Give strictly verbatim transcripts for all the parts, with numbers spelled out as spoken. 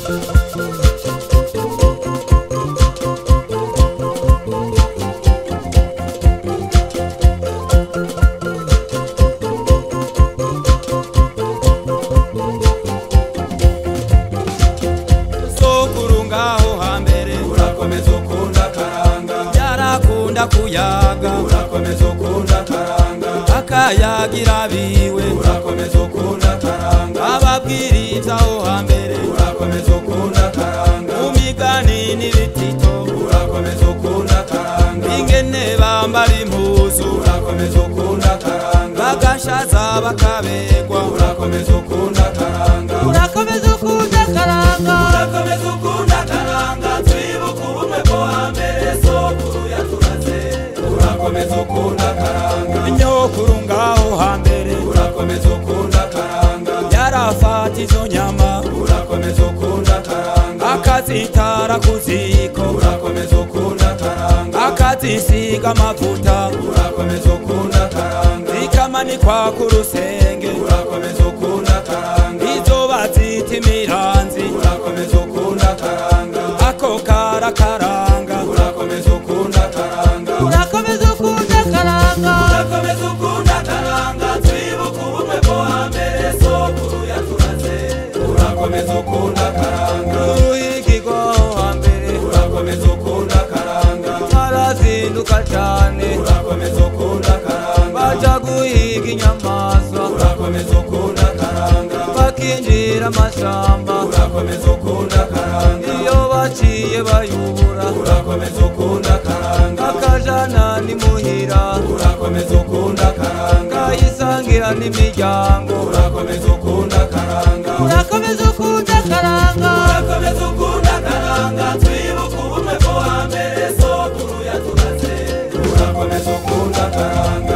kuyaga urakomeza ukunda karanga akayagira biwe urakomeza ukunda karanga ababwiriza aho hambere urakomeza ukunda karanga mu migani n'ibitito urakomeza ukunda karanga ingene bambara impuzu urakomeza ukunda karanga bagashaza bakabegwa urakomeza ukunda karanga urakomeza ukunda karanga urakomeza ukunda karanga twibuka ubumwe bwo hambere sokuru yaturaze urakomeza ukunda karanga nyokuru ngaho hambere urakomeza ukunda karanga yarafata izo nyama urakomeza ukunda karanga akazitara kuziko urakomeza ukunda karanga akazisiga amavuta urakomeza ukunda karanga zikamanikwa ku rusenge urakomeza ukunda karanga izo bazita imiranzi urakomeza ukunda karanga ako karakaranga urakomeza ukunda karanga urakomeza ukunda karanga urakomeza ukunda karanga twibuka ubumwe bwo hambere sokuru yaturaze urakomeza ukunda karanga uruhigi rwaho hambere urakomeza ukunda karanga arazinduka cane urakomeza ukunda karanga baja guhiga inyamaswa urakomeza ukunda karanga bakinjira amashamba urakomeza ukunda karanga iyo baciye bayubura urakomeza ukunda karanga akajana nimuhira urakomeza ukunda karanga kayisangira n'imiryango urakomeza ukunda karanga urakomeza ukunda karanga urakomeza ukunda karanga twibuka ubumwe bwo hambere sokuru yaturaze urakomeza ukunda karanga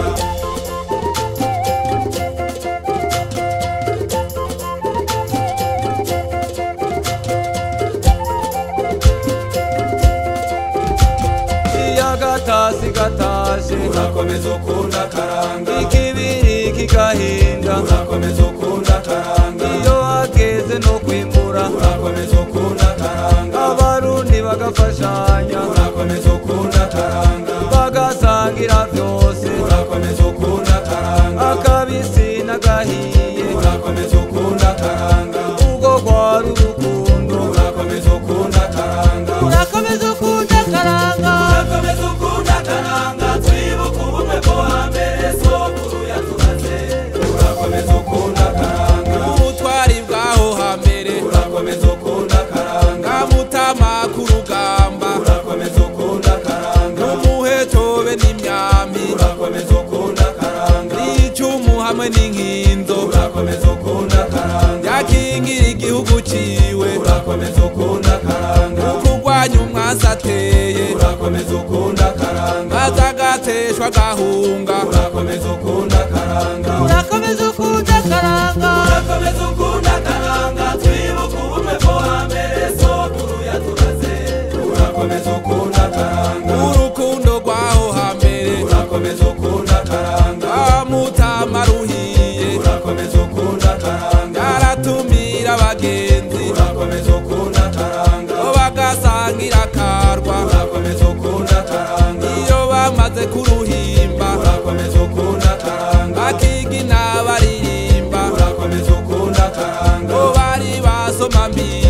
gatasi gatashe urakomeza ukunda karanga ikibiri kigahinda urakomeza ukunda karanga iyo hageze no kwimbura urakomeza ukunda karanga abarundi bagafashanya urakomeza ukunda karanga bagasangira vyose urakomeza ukunda karanga akabisi n'agahiye urakomeza ukunda karanga ubwo rwari urukundo urakomeza ukunda karanga urakomeza ukunda karanga urakomeza ukunda karanga twibuka ubumwe bwo hambere sokuru yaturaze urakomeza ukunda karanga ubutwari bwaho hambere urakomeza ukunda karanga kamutama ku rugamba urakomeza ukunda karanga n'umuhetobe n'imyami urakomeza ukunda karanga n'icumu hamwe n'inkinzo urakomeza ukunda karanga yakingira igihugu ciwe urakomeza ukunda karanga kurwanya umwasi ateye urakomeza ukunda karanga maze agateshwa agahunga urakomeza ukunda karanga urakomeza ukunda karanga urakomeza ukunda karanga twibuka ubumwe bwo hambere sokuru yaturaze urakomeza ukunda karanga urukundo rwaho hambere urakomeza ukunda karanga amutama ruhiye urakomeza ukunda karanga yaratumira abagenzi urakomeza ukunda karanga bagasangira akarwa urakomeza ukunda karanga iyo bamaze kuruhimba urakomeza ukunda karanga akigina baririmba urakomeza ukunda karanga bo bari basoma mbi